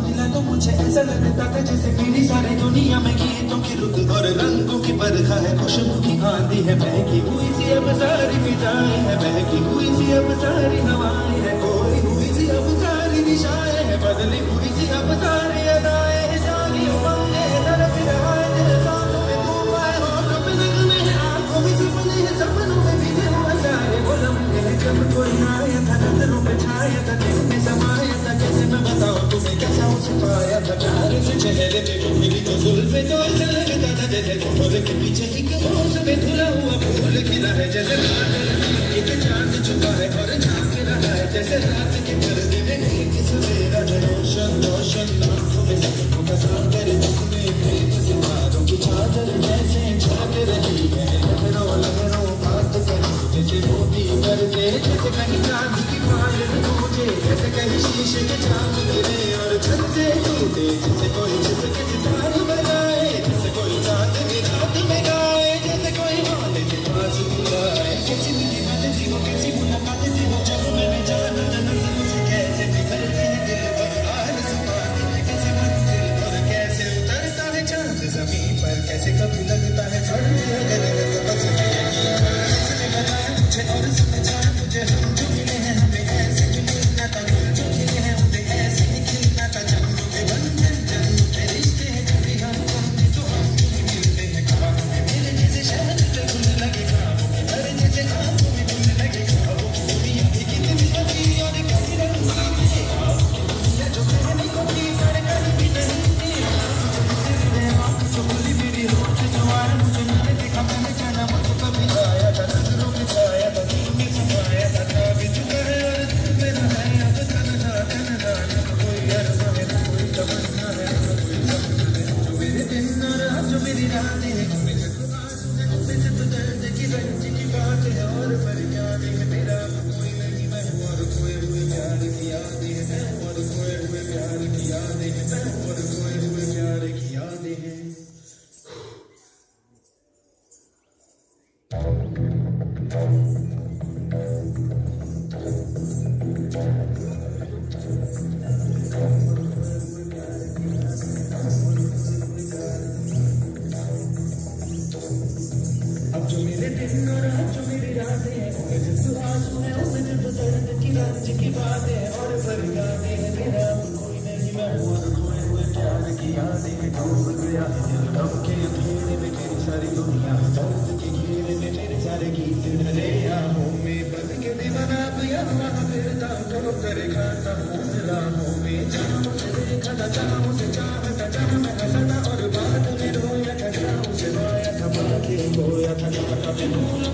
मिला तो मुझे ऐसा लगता था जैसे मेरी सारी दुनिया में गीतों की रुत और रंगों की बरखा है, खुशबू की आंधी है, महकी हुई सी अब सारी फिजाएं है, महकी हुई सी अब सारी हवाएं है, कोई हुई सी अब सारी दिशाएं है, बदली हुई सी अब सारी अदाएं है, जागी उमंगे तरफ रहा है दिल सांसों में तूफान है, होठों पे नगमे हैं, आंखों में सपने हैं, सपनों में भीगे हुए सारे वो लम्हे हैं जब कोई आया था, नजरों पे छाया था, दिल में समाया था, कैसे मैं बताऊं तुम्हें कैसा उसे पाया था, प्यार से चेहरे पे मेरी तो जुल्फे तो ऐसा लगता था जैसे फूल के पीछे एक रोज में धुला हुआ फूल खिला है, जैसे एक चांद छुपा है और झांक रहा है, जैसे रात के पर्दे में एक सवेरा है, रोशन रोशन आंखों में सपनों का सागर, जिसमें प्रेम सितारों की चादर जैसे झांक रही है, लहरों लहरों बात करी जैसे मोती बरसे, जैसे कहीं चांद की पायल टूटे, जैसे कहीं शीशे के चांद गिरे और छत से टूटे, जैसे कोई छत के सितारे बनाए, जैसे कोई चांद की रात में गाए, जैसे कोई माले के पास बुलाए, कैसी मिली बातें थी वो, कैसी मुलाकातें थी वो, जब मैंने जाना नजरों से कैसे निकलते हैं दिल पर आरज़ू पाते हैं, कैसे मंजिल और कैसे उतरता है चांद जमीन पर, कैसे कभी लगता है सड़ने अगर तो बस इसने बताया मुझे और समझाया मुझे, हम जो मिले हैं हमें ऐसे मिले ना था, जो मिले हैं उन्हें ऐसे ही खिलना था, जन्मों के बंधन जन्मों के रिश्ते हैं, कभी हम कहते तो हम ही मिलते हैं, ख्वाबों में मेरे जैसे शहद से घुल लगे, ख्वाबों में मेरे जैसे आंखों में घुल लगे, ख्वाबों की दुनिया भी कितनी लगी और कभी रंगी है, जो मैंने कभी करे कभी भी नहीं थी, जो बोली मेरी होठ जो आया मुझे मैंने देखा, मैंने जाना मुझे कभी आया था, नजरों में छाया था, दिल में समाया था, कभी चुका है और दिल मेरा है, अब तन्हा तन्हा न कोई अर्ज़ है न कोई तमन्ना है न कोई सपना है, जो मेरे दिन और आज जो मेरी रातें हैं, मुझे तो आंसू है मुझे तो दर्द की रंज की बात है, और फरियाद है मेरा कोई नहीं, मैं हूँ और खोए हुए प्यार की यादें हैं, मैं हूँ और खोए हुए प्यार की यादें हैं, मैं हूँ और खोए हुए प्यार की यादें हैं। अब जो मेरे दिन और आज जो मेरी रातें हैं, मुझे तो आंसू है मुझे तो दर्द की रंज की बातें हैं, और फरियादें हैं मेरा कोई नहीं, मैं हूँ और खोए हुए प्यार की यादें हैं, डूब गया है दिल गम के अंधेरे में, तेरी सारी दुनिया दर्द के घेरे में, मेरे सारे गीत भरे आहों में, बन के दीवाना अब यहाँ वहाँ फिरता हूँ, करे खाता हूँ राहों में, जहाँ मुझे देखा था जहाँ मुझे चाहा था, जहाँ मैं हंसा था और बात में रोया था, जहाँ मुझे रोया था बातें खोया था, कभी भूल